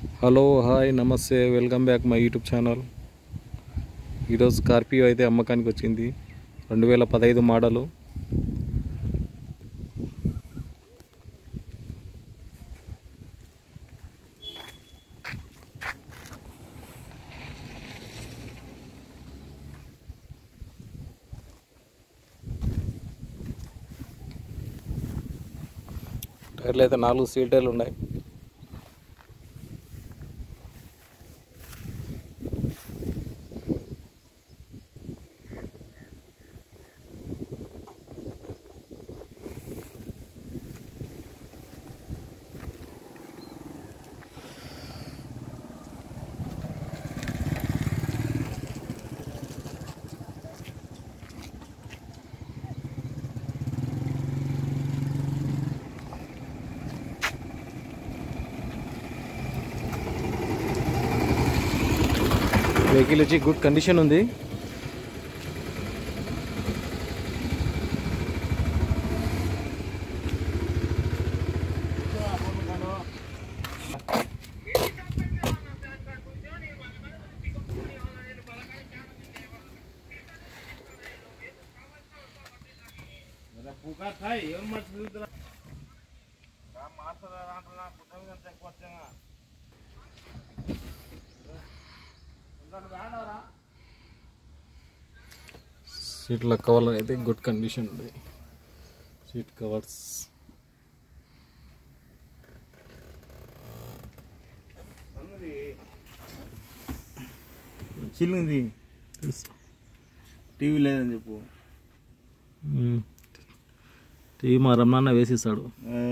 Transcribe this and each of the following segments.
Hello hi నమస్తే welcome back my YouTube channel. ఈరోజు Scorpio అయితే అమ్మకానికి వచ్చింది. 2015 మోడలు. టైర్లు అయితే 4 సీల్ టైర్లు ఉన్నాయి. వెహికల్ వచ్చి గుడ్ కండిషన్ ఉంది. సీట్ల కవర్లు అయితే గుడ్ కండిషన్ ఉంది. సీట్ కవర్స్ చిల్లింది. టీవీ లేదని చెప్పు. టీవీ మా రమణ వేసిస్తాడు.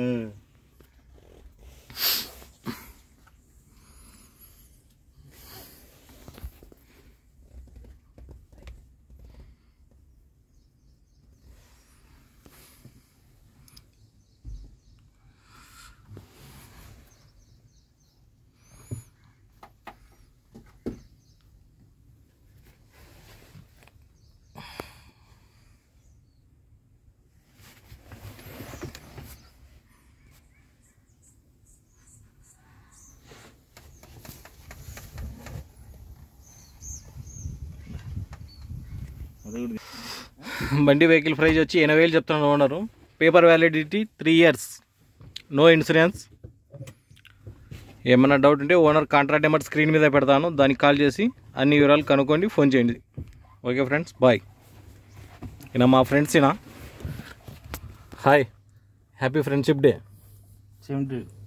బండి వెహికల్ ప్రైజ్ వచ్చి 80,000 చెప్తున్నాను owner. Paper validity 3 years, no insurance. ఏమైనా డౌట్ ఉంటే ఓనర్ కాంట్రాక్ట్ నెంబర్ స్క్రీన్ మీద పెడతాను, దానికి కాల్ చేసి అన్ని వివరాలు కనుక్కోండి, ఫోన్ చేయండి. Okay friends, bye. ఈయన మా ఫ్రెండ్స్. ఈయన hi, happy friendship day. Same to